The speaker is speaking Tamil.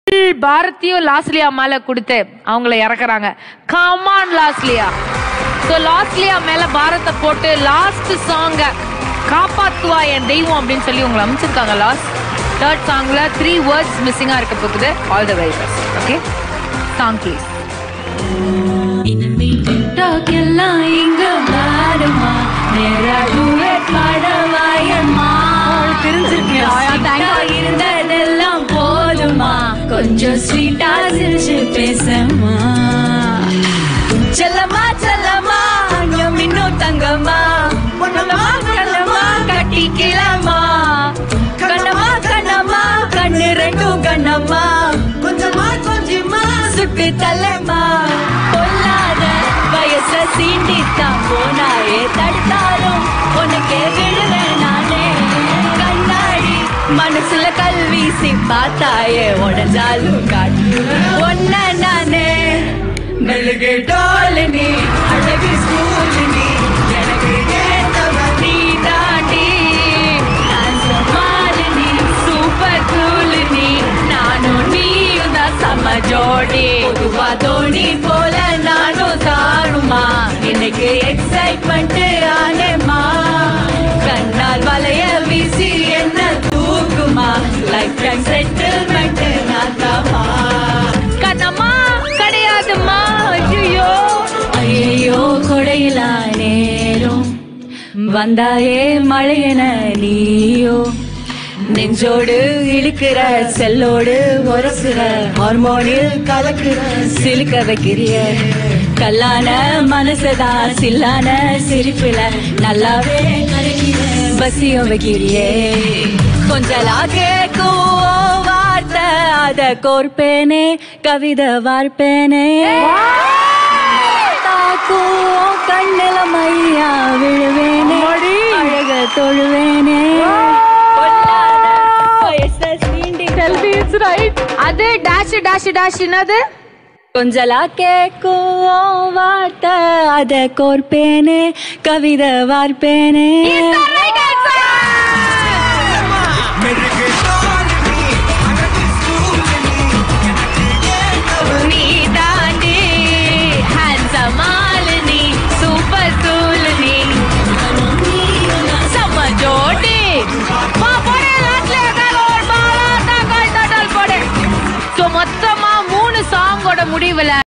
பாரதியும் லாஸ்லியா மேல கொடுத்து அவங்கள இறக்குறாங்க. கமான் லாஸ்லியா. சோ லாஸ்லியா மேல பாரத்தை போட்டு லாஸ்ட் சாங்க காப்பாத்துவா என் தெய்வம் அப்படின்னு சொல்லி உங்களை அமைச்சிருக்காங்க. லாஸ்ட் தேர்ட் சாங்ல 3 words மிஸ்ஸிங்கா இருக்க போகுது. All the very best. Okay, song please. எல்லாம் இங்க பாருமா, நேரா டூயட் பாடவாயம்மா. இருந்ததெல்லாம் போதுமா, கொஞ்சம் ஸ்வீட்டா சிரிச்சு பேசமா. செல்லமா செல்லமா இன்னும் தங்கம்மா, பொண்ணமா கண்ணம்மா கட்டிக்கலாமா. கண்ணம்மா கண்ணம்மா கண்ணு ரெண்டும் கண்ணம்மா, கொஞ்சமா கொஞ்சமா சுட்டு தள்ளம்மா. பொல்லாத வயச சீண்டித்தான் போனாயே, தடுத்தாலும் உனக்கே விழுவேன் நானே. கண்ணாடி மனசுல கல் வீசி பார்த்தாயே, உடஞ்சாலும் காட்டு ஒன்ன நானே. மெழுகு டோல் நீ, அழகு ஸ்கூல் நீ, எனக்கு ஏத்தவ நீ தாண்டி. நீ சூப்பர் கூல் நீ, நானும் நீயும் தான் சம ஜோடி. பொதுவா தோணி போல நானும் தாருமா, இன்னைக்கு எக்ஸைட்மெண்ட் ஆனேமா. கண்ணால் வளைய வீசி என்ன தூக்குமா, லைஃப் டைம் செட்டில்மெண்ட் நான் தாமா. கண்ணம்மா கிடையாதுமா, ஐயோ ஐயோ கொடையில நேரும் வந்தாயே மழையன நீயோ. நெஞ்சோடு இழுக்கிற செல்லோடு உரசுற ஹார்மோனில் கலக்குற சிலுக்க வைக்கிறிய. கல்லான மனசுதான் சில்லான சிரிப்புல நல்லாவே பசியம் வைக்கிறியே. கொஞ்சலா கேட்கும் வார்த்தை அத கோர்ப்பேனே, கவிதை வார்ப்பேனே. தாக்கும் கண்ணில மையா விழுவேனே, அழக தொழுவேனே. அது டாஷ் டாஷ் டாஷ் என்னது? கொஞ்சலா கேட்கும் வார்த்தை அத கோர்ப்பேனே, கவிதை வார்ப்பேனே. நீ தாண்டி ஹேண்ட்ஸமால் நீ, சூப்பர் கூல் நீ, சம ஜோடி. மொத்தமா 3 சாங்கோட முடிவுல